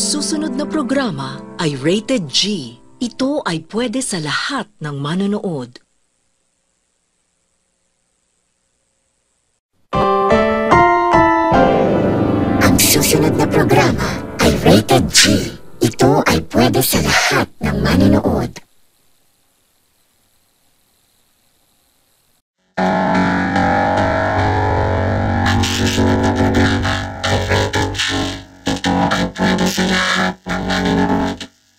susunod na programa ay rated G. Ito ay pwede sa lahat ng manonood. Ang susunod na programa ay rated G. Ito ay pwede sa lahat ng manonood. Ang susunod na programa ay rated G. Ito ay pwede sa lahat ng manonood.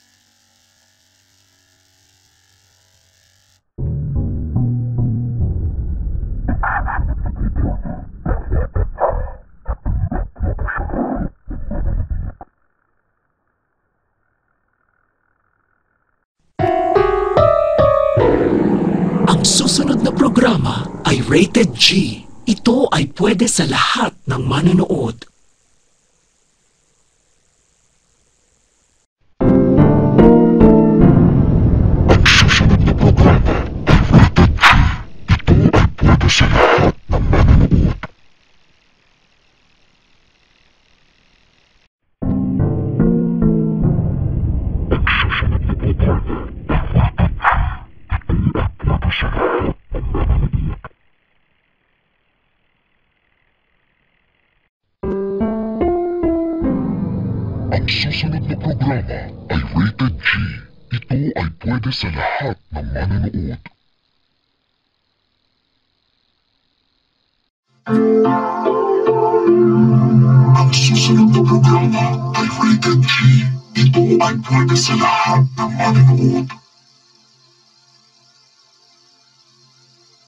Ang susunod na programa ay rated G. Ito ay pwede sa lahat ng manonood. Ang susunod na programa ay rated G. Ito ay pwede sa lahat ng manonood. Ang susunod na programa ay rated G. Ito ay pwede sa lahat ng manonood. Ang susunod na programa ay rated G. Ito ay pwede sa lahat ng manonood. Ang susunod na programa ay rated G. Ito ay pwede sa lahat ng manonood.